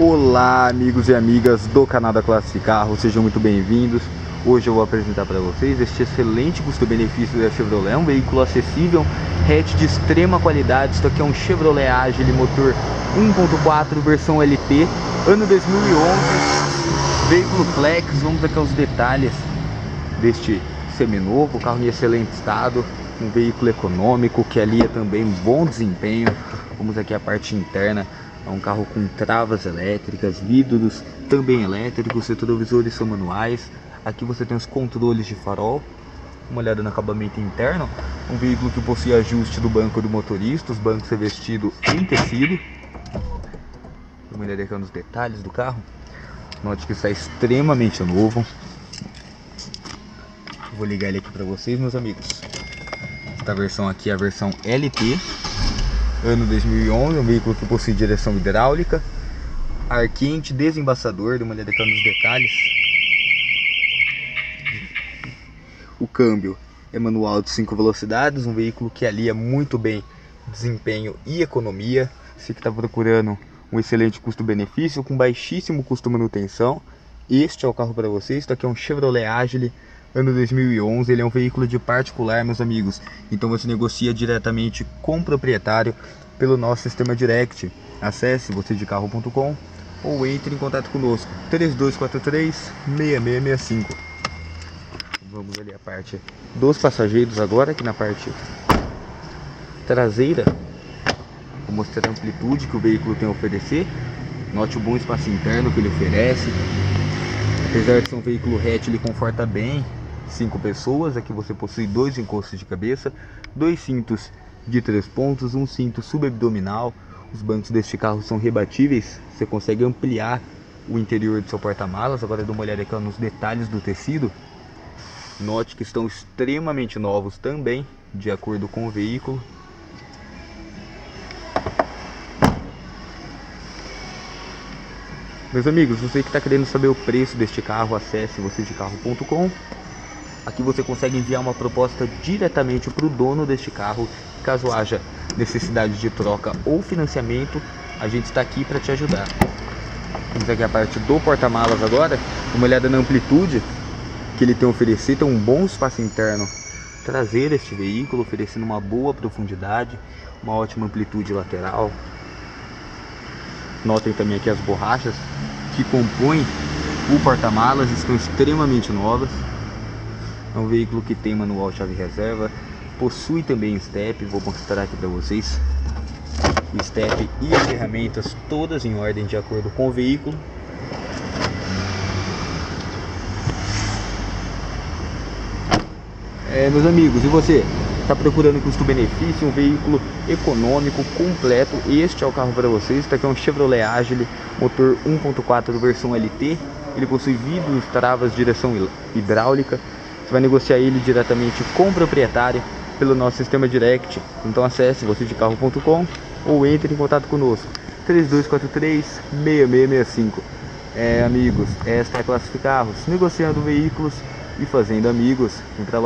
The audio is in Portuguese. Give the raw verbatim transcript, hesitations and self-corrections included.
Olá amigos e amigas do canal da Classe Carro, sejam muito bem-vindos. Hoje eu vou apresentar para vocês este excelente custo-benefício da Chevrolet, um veículo acessível, hatch de extrema qualidade. Isso aqui é um Chevrolet Agile, motor um ponto quatro, versão L T, ano dois mil e onze, veículo flex. Vamos aqui aos detalhes deste seminovo, carro em excelente estado, um veículo econômico que alia também bom desempenho. Vamos aqui a parte interna. É um carro com travas elétricas, vidros também elétricos, retrovisores são manuais. Aqui você tem os controles de farol. Uma olhada no acabamento interno. Um veículo que possui ajuste do banco do motorista, os bancos revestidos em tecido. Uma olhada aqui nos detalhes do carro. Note que está extremamente novo. Vou ligar ele aqui para vocês, meus amigos. Esta versão aqui é a versão L T. Ano dois mil e onze, um veículo que possui direção hidráulica, ar quente, desembaçador. Dê uma olhada aqui nos detalhes. O câmbio é manual de cinco velocidades, um veículo que alia muito bem desempenho e economia. Você que está procurando um excelente custo-benefício com baixíssimo custo de manutenção, este é o carro para você. Isso aqui é um Chevrolet Agile, ano dois mil e onze, ele é um veículo de particular, meus amigos. Então você negocia diretamente com o proprietário pelo nosso sistema direct. Acesse você de carro ponto com ou entre em contato conosco, três dois quatro três, seis seis seis cinco. Vamos ali a parte dos passageiros agora, aqui na parte traseira. Vou mostrar a amplitude que o veículo tem a oferecer. Note o bom espaço interno que ele oferece. Apesar de ser um veículo hatch, ele conforta bem cinco pessoas. Aqui você possui dois encostos de cabeça, dois cintos de três pontos, um cinto subabdominal. Os bancos deste carro são rebatíveis, você consegue ampliar o interior do seu porta-malas. Agora dá uma olhada aqui nos detalhes do tecido. Note que estão extremamente novos também, de acordo com o veículo. Meus amigos, você que está querendo saber o preço deste carro, acesse você de carro ponto com. Aqui você consegue enviar uma proposta diretamente para o dono deste carro. Caso haja necessidade de troca ou financiamento, a gente está aqui para te ajudar. Vamos aqui a parte do porta-malas agora. Uma olhada na amplitude que ele tem a oferecer. Tem um bom espaço interno traseiro este veículo, oferecendo uma boa profundidade, uma ótima amplitude lateral. Notem também aqui as borrachas que compõem o porta-malas, estão extremamente novas. É um veículo que tem manual chave reserva, possui também step. Vou mostrar aqui para vocês o step e as ferramentas todas em ordem de acordo com o veículo. É, meus amigos, e você? Está procurando custo-benefício, um veículo econômico, completo? Este é o carro para vocês. Este aqui é um Chevrolet Agile, motor um ponto quatro, versão L T. Ele possui vidros, travas, direção hidráulica. Você vai negociar ele diretamente com o proprietário pelo nosso sistema direct. Então acesse você de carro ponto com ou entre em contato conosco, três dois quatro três, seis seis seis cinco. É, amigos, esta é a Classe Carros, negociando veículos e fazendo amigos. Vem pra